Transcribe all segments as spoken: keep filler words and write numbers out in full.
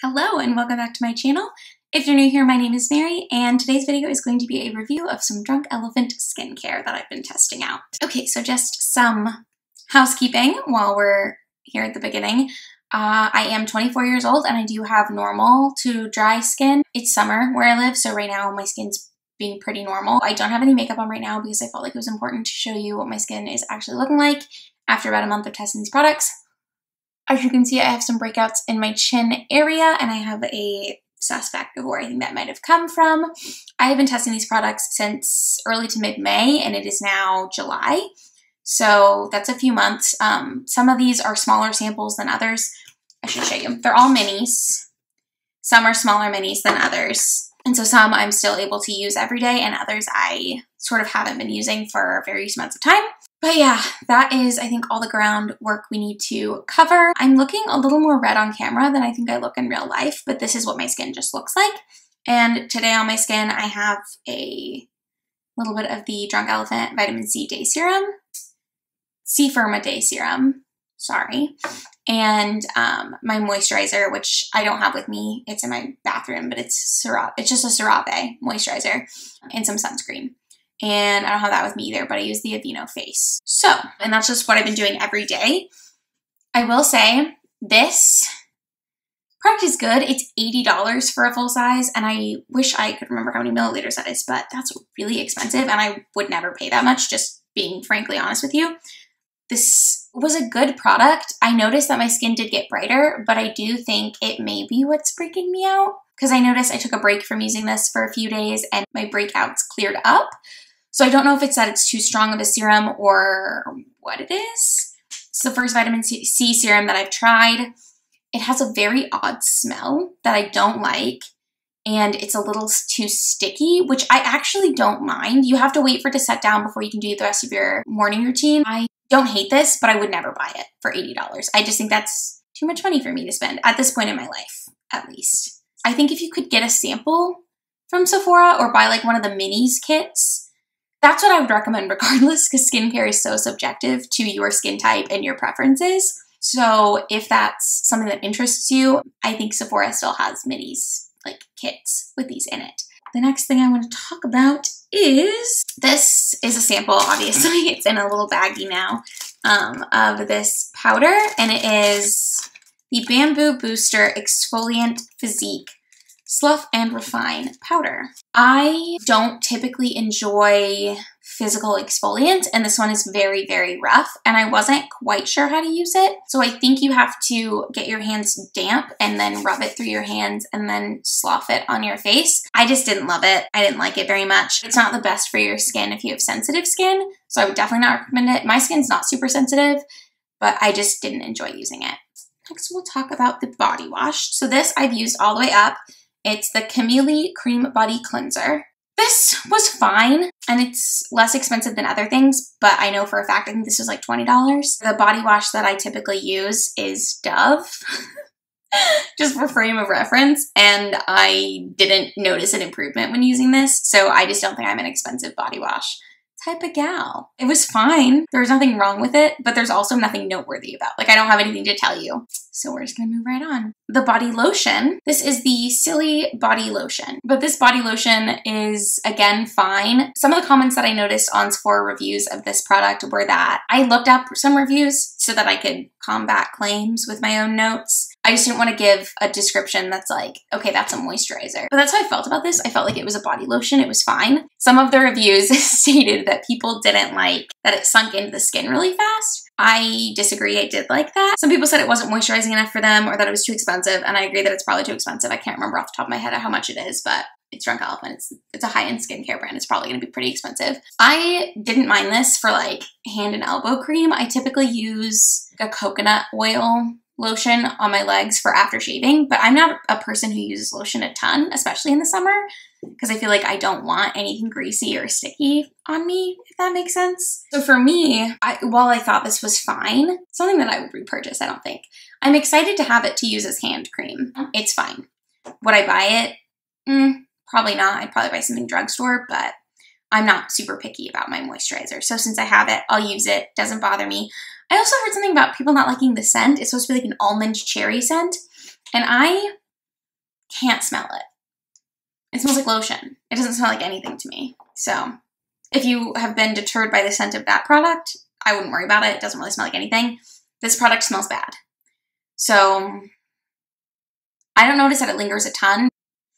Hello and welcome back to my channel. If you're new here, my name is Mary and today's video is going to be a review of some Drunk Elephant skincare that I've been testing out. Okay, so just some housekeeping while we're here at the beginning. Uh, I am twenty-four years old and I do have normal to dry skin. It's summer where I live, so right now my skin's being pretty normal. I don't have any makeup on right now because I felt like it was important to show you what my skin is actually looking like after about a month of testing these products. As you can see, I have some breakouts in my chin area and I have a suspect of where I think that might have come from. I have been testing these products since early to mid-May and it is now July. So that's a few months. Um, some of these are smaller samples than others. I should show you. They're all minis. Some are smaller minis than others. And so some I'm still able to use every day and others I sort of haven't been using for various amounts of time. But yeah, that is, I think, all the groundwork we need to cover. I'm looking a little more red on camera than I think I look in real life, but this is what my skin just looks like. And today on my skin, I have a little bit of the Drunk Elephant Vitamin C Day Serum, C Firma Day Serum, sorry, and um, my moisturizer, which I don't have with me. It's in my bathroom, but it's CeraVe. It's just a CeraVe moisturizer and some sunscreen. And I don't have that with me either, but I use the Aveeno Face. So, and that's just what I've been doing every day. I will say this product is good. It's eighty dollars for a full size, and I wish I could remember how many milliliters that is, but that's really expensive, and I would never pay that much, just being frankly honest with you. This was a good product. I noticed that my skin did get brighter, but I do think it may be what's breaking me out, because I noticed I took a break from using this for a few days, and my breakouts cleared up. So I don't know if it's that it's too strong of a serum or what it is. It's the first vitamin C serum that I've tried. It has a very odd smell that I don't like, and it's a little too sticky, which I actually don't mind. You have to wait for it to set down before you can do the rest of your morning routine. I don't hate this, but I would never buy it for eighty dollars. I just think that's too much money for me to spend at this point in my life, at least. I think if you could get a sample from Sephora or buy like one of the minis kits, that's what I would recommend regardless, because skincare is so subjective to your skin type and your preferences. So if that's something that interests you, I think Sephora still has minis, like kits with these in it. The next thing I want to talk about is, this is a sample, obviously. It's in a little baggie now, um, of this powder, and it is the Bamboo Booster Exfoliant Physique Slough and Refine Powder. I don't typically enjoy physical exfoliant, and this one is very, very rough, and I wasn't quite sure how to use it. So I think you have to get your hands damp and then rub it through your hands and then slough it on your face. I just didn't love it. I didn't like it very much. It's not the best for your skin if you have sensitive skin, so I would definitely not recommend it. My skin's not super sensitive, but I just didn't enjoy using it. Next, we'll talk about the body wash. So this I've used all the way up. It's the Chamele Cream Body Cleanser. This was fine, and it's less expensive than other things, but I know for a fact I think this was like twenty dollars. The body wash that I typically use is Dove, just for frame of reference, and I didn't notice an improvement when using this, so I just don't think I'm an expensive body wash type of gal. It was fine. There was nothing wrong with it, but there's also nothing noteworthy about. Like, I don't have anything to tell you. So we're just gonna move right on. The body lotion. This is the Silly Body Lotion, but this body lotion is, again, fine. Some of the comments that I noticed on Sephora reviews of this product were that I looked up some reviews so that I could combat claims with my own notes. I just didn't want to give a description that's like, okay, that's a moisturizer. But that's how I felt about this. I felt like it was a body lotion. It was fine. Some of the reviews stated that people didn't like that it sunk into the skin really fast. I disagree. I did like that. Some people said it wasn't moisturizing enough for them or that it was too expensive, and I agree that it's probably too expensive. I can't remember off the top of my head how much it is, but it's Drunk Elephant. It's, it's a high-end skincare brand. It's probably going to be pretty expensive. I didn't mind this for like hand and elbow cream. I typically use a coconut oil lotion on my legs for after shaving, but I'm not a person who uses lotion a ton, especially in the summer, because I feel like I don't want anything greasy or sticky on me, if that makes sense. So for me, I, while I thought this was fine, something that I would repurchase, I don't think. I'm excited to have it to use as hand cream. It's fine. Would I buy it? Mm, probably not. I'd probably buy something drugstore, but I'm not super picky about my moisturizer. So since I have it, I'll use it. Doesn't bother me. I also heard something about people not liking the scent. It's supposed to be like an almond cherry scent. And I can't smell it. It smells like lotion. It doesn't smell like anything to me. So if you have been deterred by the scent of that product, I wouldn't worry about it. It doesn't really smell like anything. This product smells bad. So I don't notice that it lingers a ton.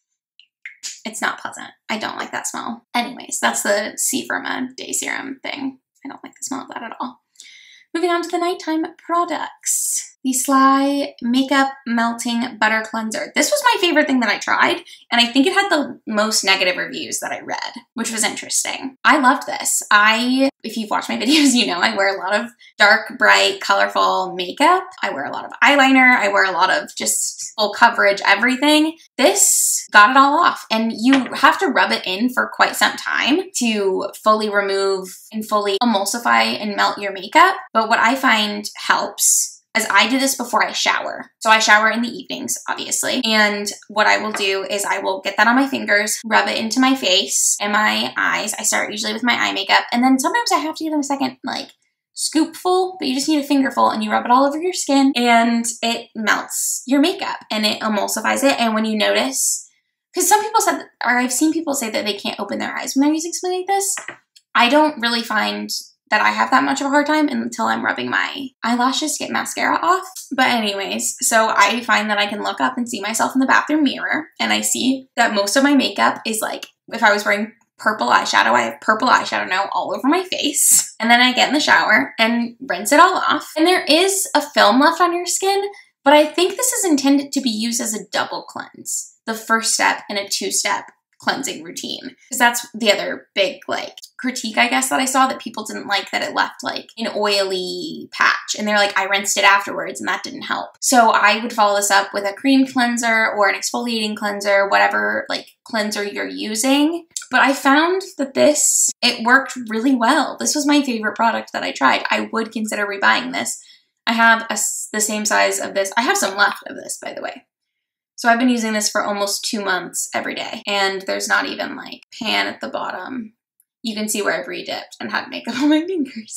It's not pleasant. I don't like that smell. Anyways, that's the C Firma Day Serum thing. I don't like the smell of that at all. Moving on to the nighttime products. The Sly Makeup Melting Butter Cleanser. This was my favorite thing that I tried, and I think it had the most negative reviews that I read, which was interesting. I loved this. I, if you've watched my videos, you know I wear a lot of dark, bright, colorful makeup. I wear a lot of eyeliner. I wear a lot of just full coverage, everything. This got it all off, and you have to rub it in for quite some time to fully remove and fully emulsify and melt your makeup. But what I find helps as I do this before I shower. So I shower in the evenings, obviously. And what I will do is I will get that on my fingers, rub it into my face and my eyes. I start usually with my eye makeup. And then sometimes I have to give them a second, like, scoopful, but you just need a fingerful and you rub it all over your skin and it melts your makeup and it emulsifies it. And when you notice, because some people said, or I've seen people say that they can't open their eyes when they're using something like this. I don't really find that I have that much of a hard time until I'm rubbing my eyelashes to get mascara off. But anyways, so I find that I can look up and see myself in the bathroom mirror, and I see that most of my makeup is like, if I was wearing purple eyeshadow, I have purple eyeshadow now all over my face. And then I get in the shower and rinse it all off. And there is a film left on your skin, but I think this is intended to be used as a double cleanse. The first step in a two-step cleansing routine. Because that's the other big, like, critique, I guess, that I saw, that people didn't like that it left, like, an oily patch. And they're like, I rinsed it afterwards and that didn't help. So I would follow this up with a cream cleanser or an exfoliating cleanser, whatever, like, cleanser you're using. But I found that this, it worked really well. This was my favorite product that I tried. I would consider rebuying this. I have a, the same size of this. I have some left of this, by the way. So I've been using this for almost two months every day. And there's not even, like, pan at the bottom. You can see where I've re-dipped and had makeup on my fingers.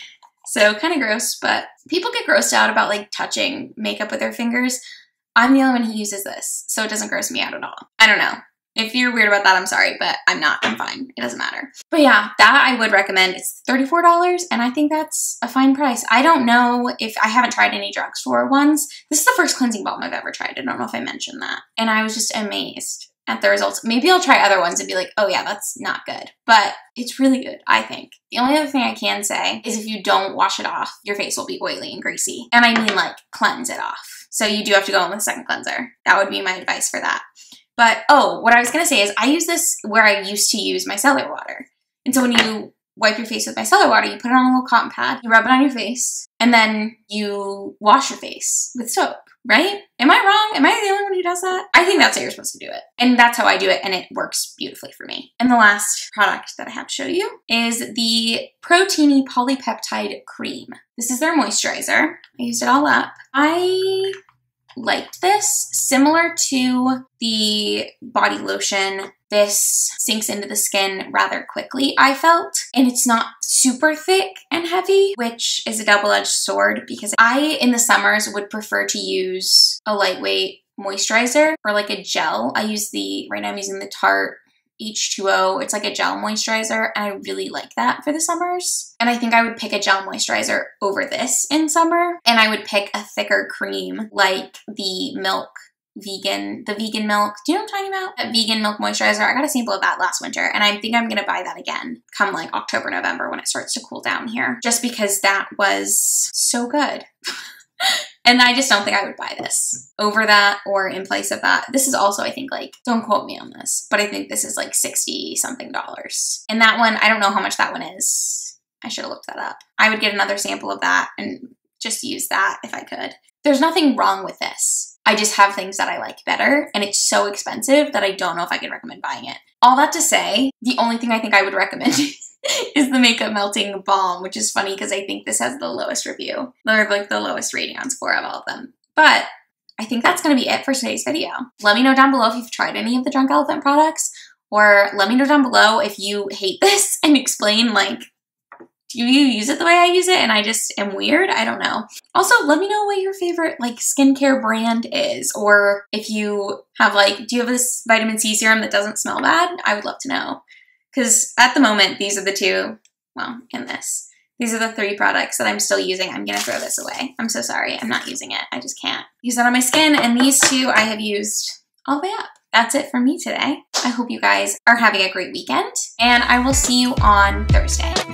So kind of gross, but people get grossed out about, like, touching makeup with their fingers. I'm the only one who uses this, so it doesn't gross me out at all. I don't know. If you're weird about that, I'm sorry, but I'm not. I'm fine. It doesn't matter. But yeah, that I would recommend. It's thirty-four dollars, and I think that's a fine price. I don't know if I haven't tried any drugstore ones. This is the first cleansing balm I've ever tried. I don't know if I mentioned that. And I was just amazed at the results. Maybe I'll try other ones and be like, oh yeah, that's not good. But it's really good, I think. The only other thing I can say is if you don't wash it off, your face will be oily and greasy. And I mean, like, cleanse it off. So you do have to go in with a second cleanser. That would be my advice for that. But, oh, what I was going to say is I use this where I used to use micellar water. And so when you wipe your face with micellar water, you put it on a little cotton pad, you rub it on your face, and then you wash your face with soap, right? Am I wrong? Am I the only one who does that? I think that's how you're supposed to do it. And that's how I do it, and it works beautifully for me. And the last product that I have to show you is the Proteiny Polypeptide Cream. This is their moisturizer. I used it all up. I liked this. Similar to the body lotion, this sinks into the skin rather quickly, I felt. And it's not super thick and heavy, which is a double-edged sword because I, in the summers, would prefer to use a lightweight moisturizer or like a gel. I use the, right now I'm using the Tarte H two O. It's like a gel moisturizer, and I really like that for the summers. And I think I would pick a gel moisturizer over this in summer, and I would pick a thicker cream like the Milk vegan, the vegan milk. Do you know what I'm talking about? That vegan milk moisturizer. I got a sample of that last winter, and I think I'm gonna buy that again come like October, November when it starts to cool down here, just because that was so good. And I just don't think I would buy this over that or in place of that. This is also, I think, like, don't quote me on this, but I think this is like sixty something dollars. And that one, I don't know how much that one is. I should have looked that up. I would get another sample of that and just use that if I could. There's nothing wrong with this. I just have things that I like better, and it's so expensive that I don't know if I could recommend buying it. All that to say, the only thing I think I would recommend is the Makeup Melting Balm, which is funny because I think this has the lowest review, or like the lowest rating on score of all of them. But I think that's going to be it for today's video. Let me know down below if you've tried any of the Drunk Elephant products, or let me know down below if you hate this and explain, like, do you use it the way I use it and I just am weird? I don't know. Also, let me know what your favorite like skincare brand is, or if you have like, do you have this vitamin C serum that doesn't smell bad? I would love to know. Because at the moment, these are the two, well, and this. These are the three products that I'm still using. I'm gonna throw this away. I'm so sorry, I'm not using it. I just can't use that on my skin, and these two I have used all the way up. That's it for me today. I hope you guys are having a great weekend, and I will see you on Thursday.